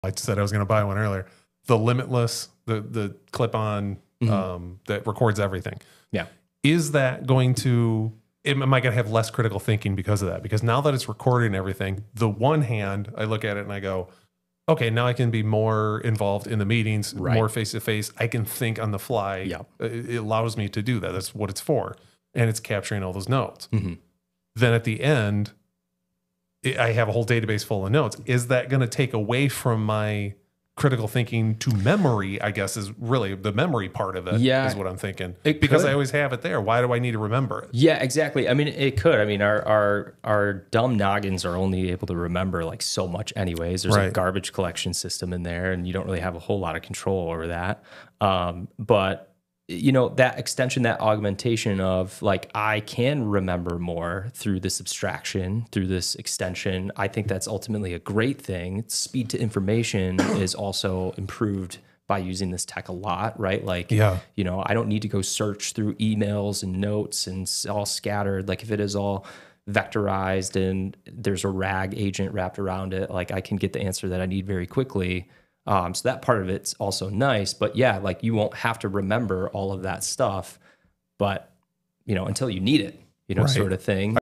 I said I was going to buy one earlier. The limitless, the clip-on that records everything. Yeah. Is that going to, am I going to have less critical thinking because of that? Because now that it's recording everything, the one hand, I look at it and I go, okay, now I can be more involved in the meetings, more face-to-face. I can think on the fly. Yeah. It allows me to do that. That's what it's for. And it's capturing all those notes. Then at the end, I have a whole database full of notes. Is that going to take away from my critical thinking to memory? I guess is really the memory part of it. Yeah, is what I'm thinking. Because I always have it there. Why do I need to remember it? Yeah, exactly. I mean, it could. I mean, our dumb noggins are only able to remember like so much anyways. There's a garbage collection system in there, and you don't really have a whole lot of control over that. But you know, that extension, that augmentation of like, I can remember more through this abstraction, through this extension. I think that's ultimately a great thing. Speed to information is also improved by using this tech a lot, right? Like, you know, I don't need to go search through emails and notes and all scattered. Like if it is all vectorized and there's a RAG agent wrapped around it, like I can get the answer that I need very quickly. So that part of it's also nice, but yeah, like you won't have to remember all of that stuff, but you know, until you need it, you know, sort of thing.